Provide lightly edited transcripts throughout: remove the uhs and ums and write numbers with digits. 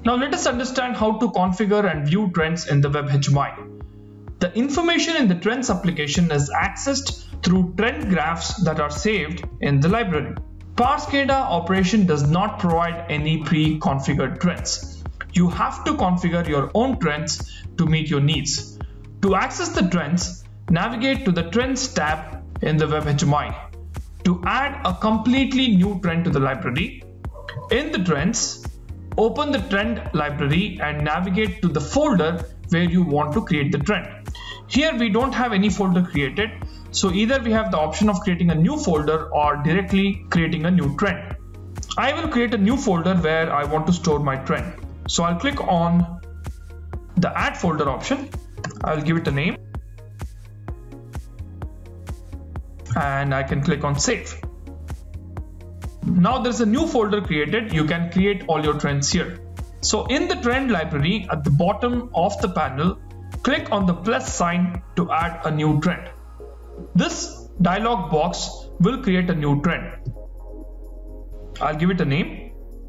Now let us understand how to configure and view trends in the WebHMI. The information in the trends application is accessed through trend graphs that are saved in the library. ParseCADA operation does not provide any pre-configured trends. You have to configure your own trends to meet your needs. To access the trends, navigate to the Trends tab in the WebHMI. To add a completely new trend to the library, in the Trends, open the trend library and navigate to the folder where you want to create the trend. Here we don't have any folder created, so either we have the option of creating a new folder or directly creating a new trend. I will create a new folder where I want to store my trend. So I'll click on the add folder option. I'll give it a name and I can click on save. Now there's a new folder created. You can create all your trends here. So in the trend library at the bottom of the panel, click on the plus sign to add a new trend. This dialog box will create a new trend. I'll give it a name.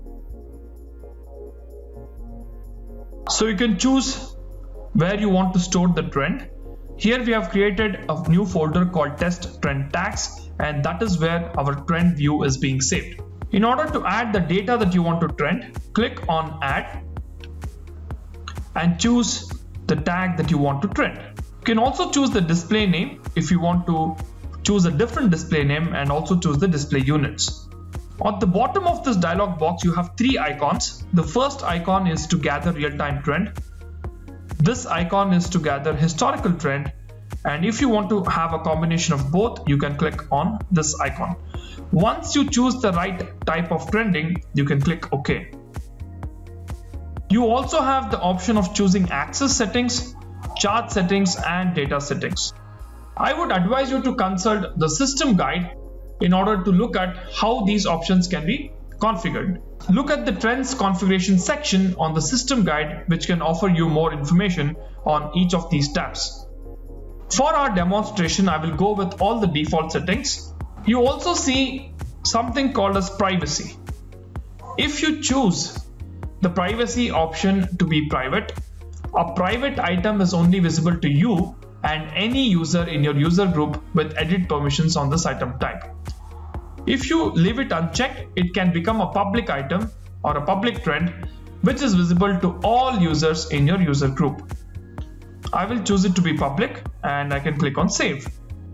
So you can choose where you want to store the trend. Here we have created a new folder called test trend tags, and that is where our trend view is being saved. In order to add the data that you want to trend, click on add and choose the tag that you want to trend. You can also choose the display name if you want to choose a different display name, and also choose the display units. At the bottom of this dialog box, you have three icons. The first icon is to gather real-time trend. This icon is to gather historical trend, and if you want to have a combination of both, you can click on this icon. Once you choose the right type of trending, you can click OK. You also have the option of choosing axis settings, chart settings, and data settings. I would advise you to consult the system guide in order to look at how these options can be configured. Look at the trends configuration section on the system guide, which can offer you more information on each of these tabs. For our demonstration, I will go with all the default settings. You also see something called as privacy. If you choose the privacy option to be private, a private item is only visible to you and any user in your user group with edit permissions on this item type. If you leave it unchecked, it can become a public item or a public trend, which is visible to all users in your user group. I will choose it to be public and I can click on save.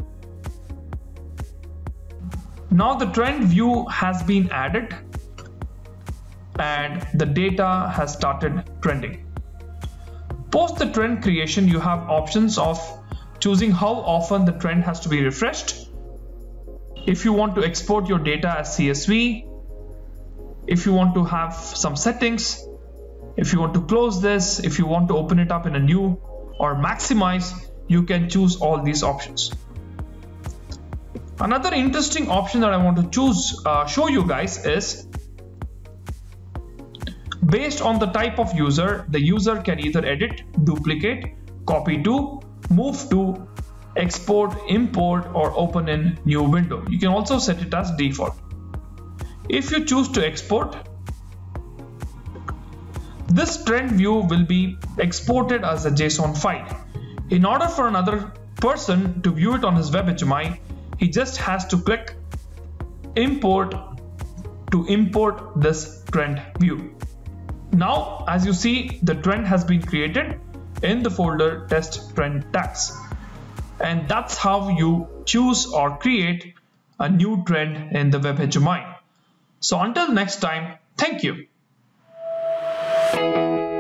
Now the trend view has been added and the data has started trending. Post the trend creation, you have options of choosing how often the trend has to be refreshed. If you want to export your data as CSV, if you want to have some settings, if you want to close this, if you want to open it up in a new or maximize, you can choose all these options. Another interesting option that I want to show you guys is based on the type of user, the user can either edit, duplicate, copy to, move to, export, import, or open in new window. You can also set it as default. If you choose to export, this trend view will be exported as a JSON file. In order for another person to view it on his WebHMI, he just has to click import to import this trend view. Now, as you see, the trend has been created in the folder test trend tags. And that's how you choose or create a new trend in the WebHMI. So until next time, thank you.